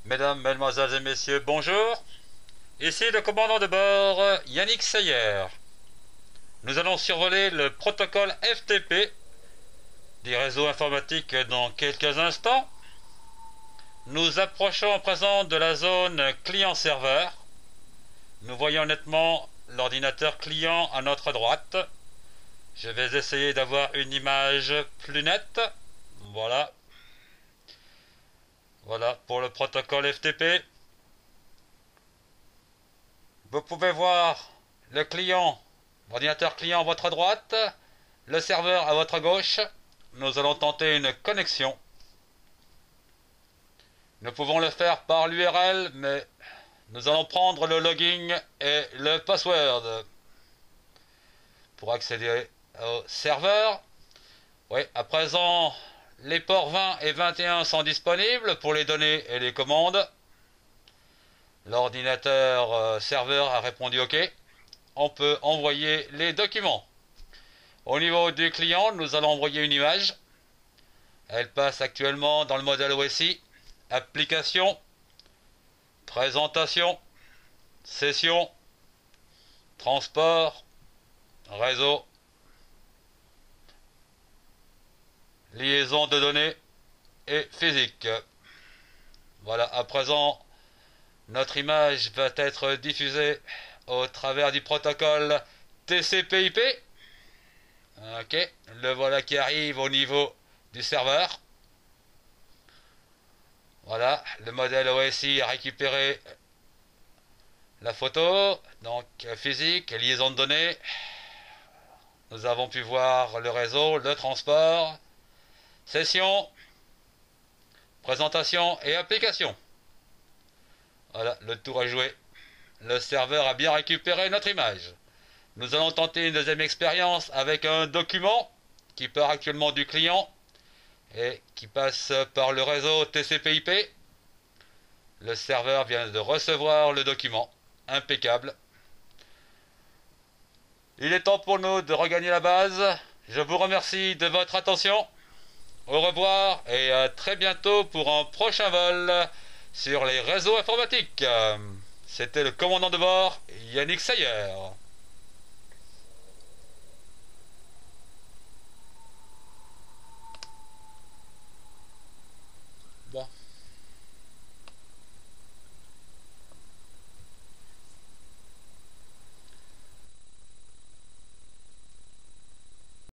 Mesdames, Mesdemoiselles et Messieurs, bonjour. Ici le commandant de bord, Yannick Sayer. Nous allons survoler le protocole FTP des réseaux informatiques dans quelques instants. Nous approchons à présent de la zone client-serveur. Nous voyons nettement l'ordinateur client à notre droite. Je vais essayer d'avoir une image plus nette. Voilà. Voilà pour le protocole FTP. Vous pouvez voir le client, l'ordinateur client à votre droite, le serveur à votre gauche. Nous allons tenter une connexion. Nous pouvons le faire par l'URL, mais nous allons prendre le login et le password pour accéder au serveur. Oui, à présent, les ports 20 et 21 sont disponibles pour les données et les commandes. L'ordinateur serveur a répondu OK. On peut envoyer les documents. Au niveau du client, nous allons envoyer une image. Elle passe actuellement dans le modèle OSI. Application, présentation, session, transport, réseau, liaison de données et physique. Voilà, à présent, notre image va être diffusée au travers du protocole TCP/IP. Ok, le voilà qui arrive au niveau du serveur. Voilà, le modèle OSI a récupéré la photo, donc physique, liaison de données. Nous avons pu voir le réseau, le transport, session, présentation et application. Voilà, le tour est joué. Le serveur a bien récupéré notre image. Nous allons tenter une deuxième expérience avec un document qui part actuellement du client et qui passe par le réseau TCP/IP. Le serveur vient de recevoir le document. Impeccable. Il est temps pour nous de regagner la base. Je vous remercie de votre attention. Au revoir et à très bientôt pour un prochain vol sur les réseaux informatiques. C'était le commandant de bord, Yannick Sayer.